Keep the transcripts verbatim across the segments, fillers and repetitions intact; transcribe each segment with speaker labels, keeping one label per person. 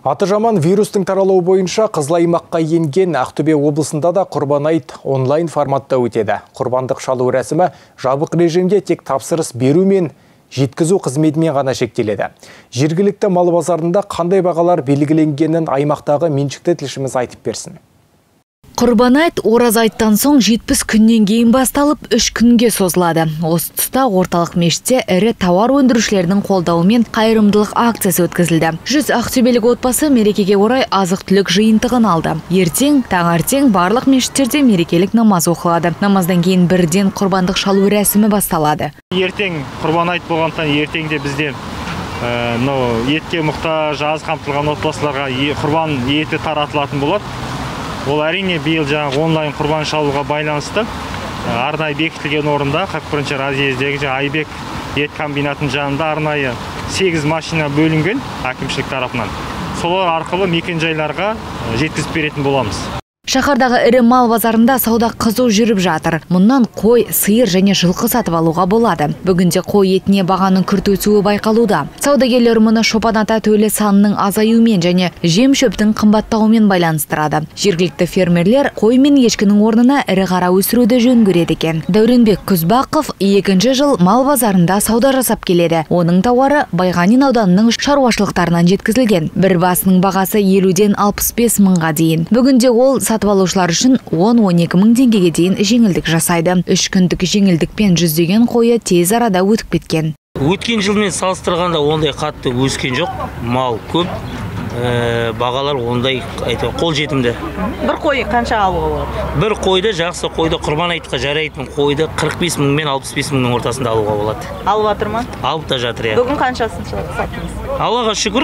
Speaker 1: Аты жаман вирустың таралуы бойынша қызыл аймаққа енген Ақтөбе облысында да Құрбан айт онлайн форматта өтеді. Құрбандық шалу рәсімі жабық режимде тек тапсырыс беру мен жеткізу қызметімен ғана шектеледі. Жергілікті мал базарында қандай бағалар белгіленгенін аймақтағы меншікті тілшіміз айтып берсін.
Speaker 2: Құрбан айт ораза айттан соң жетпіс күннен кейін басталып, үш күнге созылады. Осы тұста орталық мешітте ірі тауар өндірушілердің қолдауымен қайырымдылық акциясы өткізілді. жүз ақтөбелік отбасы мерекеге орай азық-түлік жиынтығын алды. Ертең, таңертең барлық мешіттерде мерекелік намаз оқылады. Намаздан кейін бірден құрбандық шалу рәсімі басталады.
Speaker 3: Ертең құрбан айт болғандықтан ертеңде бізде етке мұқтаж, аз қамтылған отбасыларға құрбан еті таратылатын болады. Ол әрине биыл жаңағы онлайн құрбан шалуға байланысты арнайы бекітілген орында қырық бірінші разъездегі Айбек ет комбинатының жанында арнайы сегіз машина бөлінген әкімшілік тарапынан. Солар арқылы мекенжайларға жеткізіп беретін боламыз.
Speaker 2: Шаһардағы ірі мал базарында сауда қызу жүріп жатыр. Мұнан қой, сиыр және жылқы сатып алуға болады. Бүгінде қой етіне бағаның күрт өсуі байқалуда. Саудагерлер мұны шопан ата төлі санының азаюымен және жем шөптің қымбаттауымен байланыстырады. Жергілікті фермерлер қой мен ешкінің орнына ірі қара өсіруді жөн көреді екен. Дәуренбек Күзбақов екінші жыл мал базарында сауда жасап келеді. Оның тауары Байғанин ауданының шаруашылықтарынан жеткізілген. Бір басының бағасы елуден алпыс бес мыңға дейін. Бүгінде ол сатып алушылар үшін он он екі мың теңгеге дейін жеңілдік жасайды. Үш күндік жеңілдікпен жүздеген қойы тез арада өтіп кеткен.
Speaker 4: Өткен жылмен салыстырғанда ондай қатты өскен жоқ. Мал көп, бағалар ондай қол жетімді.
Speaker 5: Бір қой қанша алуға болады?
Speaker 4: Бір қойды, жақсы қойды, құрбан айтқа жарайтын қойды қырық бес мың мен алпыс бес мыңның ортасында алуға болады.
Speaker 5: Алып жатыр ма?
Speaker 4: Алып та жатыр.
Speaker 5: Бүгін қаншасын саттыңыз?
Speaker 4: Аллаға шүкір,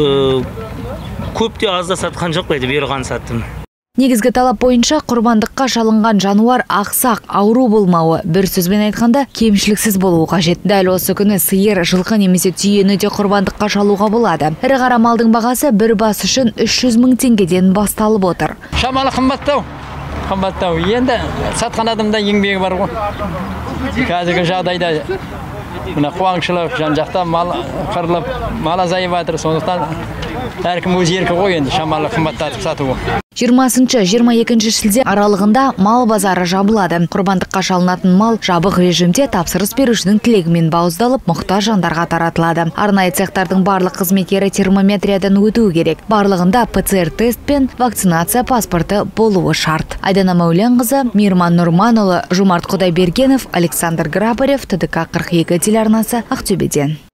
Speaker 4: көпте азда сатқан жоқ қойды, берған саттым.
Speaker 2: Негізгі талап бойынша құрбандыққа шалынған жануар ақсақ, ауру болмауы, бір сөзбен айтқанда кемшіліксіз болуы қажет. Дәл осы күні сиыр, жылқы немесе түйені де құрбандыққа шалуға болады. Ірі қара малдың бағасы бір бас үшін үш жүз мың теңгеден басталып отыр.
Speaker 6: Шамалы қымбаттау. Қымбаттау. Енді сатқан адамда еңбегі бар ғой. Қазіргі жағдайда мына қуаңшылық, жан-жақта мал қырылып, мал азайып жатыр. Сондықтан әркім өз еркі ғой енді шамалы қымбаттатып сатуы.
Speaker 2: жиырмасыншы жиырма екінші шілде аралығында мал базары жабылады. Құрбандыққа шалынатын мал жабық режимде тапсырыс берушінің тілегімен бауыздалып, мұқтаж жандарға таратылады. Арнайы цехтардың барлық қызметкері термометриядан өтуі керек. Барлығында П Ц Р тест пен вакцинация паспорты болуы шарт. Айдана Мәуленқызы, Мейірман Нұрманұлы, Жомарт Құдайбергенов, Александр Грабарев, Т Д К қырық екі телеарнасы, Ақтөбеден.